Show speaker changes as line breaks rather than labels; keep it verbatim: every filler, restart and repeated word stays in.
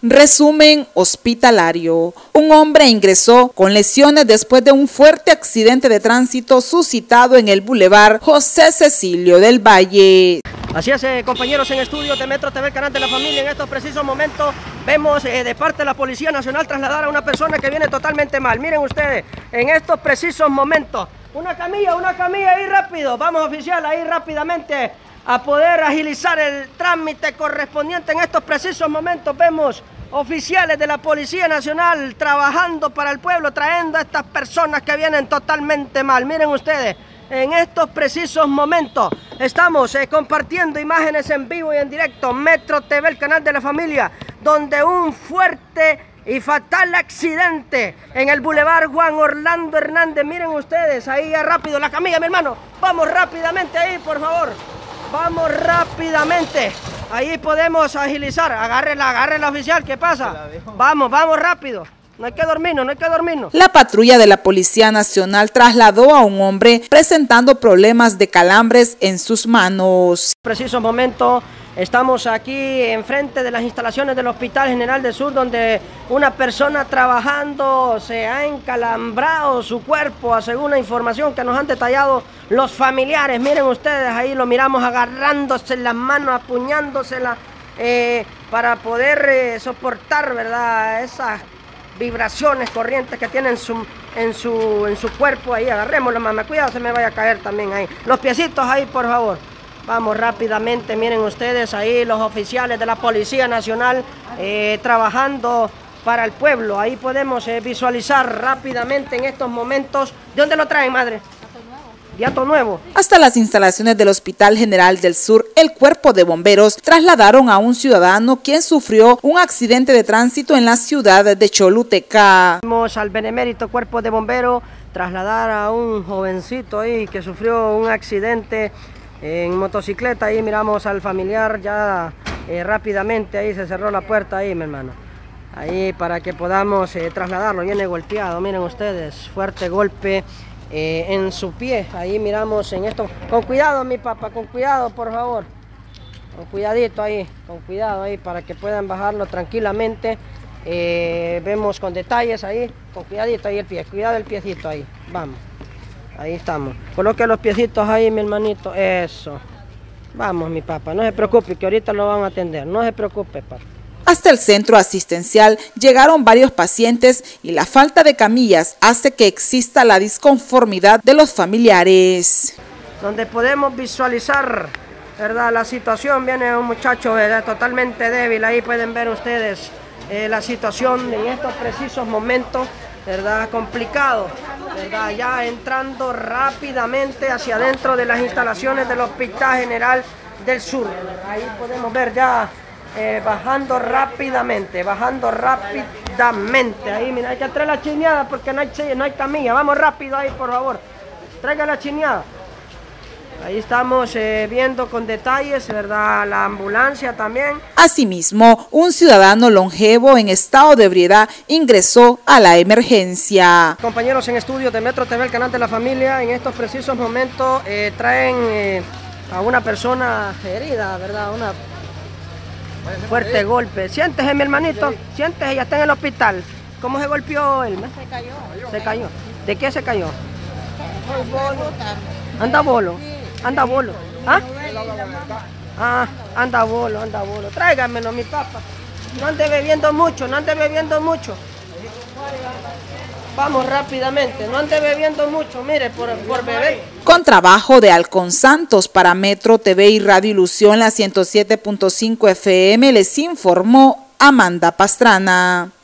Resumen hospitalario. Un hombre ingresó con lesiones después de un fuerte accidente de tránsito suscitado en el Boulevard José Cecilio del Valle.
Así es, eh, compañeros en estudio de Metro T V, el canal de la familia. En estos precisos momentos vemos eh, de parte de la Policía Nacional trasladar a una persona que viene totalmente mal. Miren ustedes, en estos precisos momentos, una camilla, una camilla ahí rápido. Vamos, oficial, ahí rápidamente a poder agilizar el trámite correspondiente. En estos precisos momentos vemos oficiales de la Policía Nacional trabajando para el pueblo, trayendo a estas personas que vienen totalmente mal. Miren ustedes, en estos precisos momentos estamos eh, compartiendo imágenes en vivo y en directo, Metro T V, el canal de la familia, donde un fuerte y fatal accidente en el Boulevard Juan Orlando Hernández. Miren ustedes, ahí ya rápido, la camilla, mi hermano, vamos rápidamente ahí, por favor, vamos rápidamente, ahí podemos agilizar, agárrela, agárrela oficial, ¿qué pasa? Vamos, vamos rápido. No hay que dormirnos, no hay que dormirnos.
La patrulla de la Policía Nacional trasladó a un hombre presentando problemas de calambres en sus manos.
En preciso momento estamos aquí enfrente de las instalaciones del Hospital General del Sur, donde una persona trabajando se ha encalambrado su cuerpo, según la información que nos han detallado los familiares. Miren ustedes, ahí lo miramos agarrándose las manos, apuñándosela eh, para poder eh, soportar, ¿verdad?, esas vibraciones, corrientes que tiene en su, en su, en su cuerpo. Ahí agarrémoslo, mamá, cuidado, se me vaya a caer también ahí. Los piecitos ahí, por favor. Vamos rápidamente, miren ustedes ahí los oficiales de la Policía Nacional eh, trabajando para el pueblo. Ahí podemos eh, visualizar rápidamente en estos momentos. ¿De dónde lo traen, madre? Viato Nuevo.
Hasta las instalaciones del Hospital General del Sur, el cuerpo de bomberos trasladaron a un ciudadano quien sufrió un accidente de tránsito en la ciudad de Choluteca.
Vamos al benemérito cuerpo de bomberos trasladar a un jovencito ahí que sufrió un accidente en motocicleta. Ahí miramos al familiar ya eh, rápidamente, ahí se cerró la puerta ahí, mi hermano. Ahí para que podamos eh, trasladarlo, viene golpeado, miren ustedes, fuerte golpe Eh, en su pie. Ahí miramos en esto, con cuidado mi papá, con cuidado por favor, con cuidadito ahí, con cuidado ahí para que puedan bajarlo tranquilamente. Eh, vemos con detalles ahí, con cuidadito ahí el pie, cuidado el piecito ahí, vamos, ahí estamos, coloque los piecitos ahí mi hermanito, eso, vamos mi papá, no se preocupe que ahorita lo van a atender, no se preocupe papá.
Hasta el centro asistencial llegaron varios pacientes y la falta de camillas hace que exista la disconformidad de los familiares.
Donde podemos visualizar, ¿verdad?, la situación. Viene un muchacho, ¿verdad?, totalmente débil. Ahí pueden ver ustedes eh, la situación en estos precisos momentos, ¿verdad?, complicado, ¿verdad?, ya entrando rápidamente hacia adentro de las instalaciones del Hospital General del Sur. Ahí podemos ver ya Eh, bajando rápidamente, bajando rápidamente. Ahí, mira, hay que traer la chineada porque no hay, no hay camilla. Vamos rápido ahí, por favor. Traiga la chineada. Ahí estamos eh, viendo con detalles, ¿verdad?, la ambulancia también.
Asimismo, un ciudadano longevo en estado de ebriedad ingresó a la emergencia.
Compañeros en estudio de Metro T V, el canal de la familia, en estos precisos momentos eh, traen eh, a una persona herida, ¿verdad?, una fuerte golpe. Siéntese, mi hermanito, siéntese, ya está en el hospital. ¿Cómo se golpeó él?
Se cayó.
Se cayó. ¿De qué se cayó? Anda bolo, anda bolo. ¿Ah? Ah, anda bolo, anda bolo. Tráigamelo, mi papá. No ande bebiendo mucho, no ande bebiendo mucho. Vamos rápidamente, no ande bebiendo mucho, mire, por, por beber.
Con trabajo de Alcon Santos para Metro T V y Radio Ilusión, la ciento siete punto cinco F M, les informó Amanda Pastrana.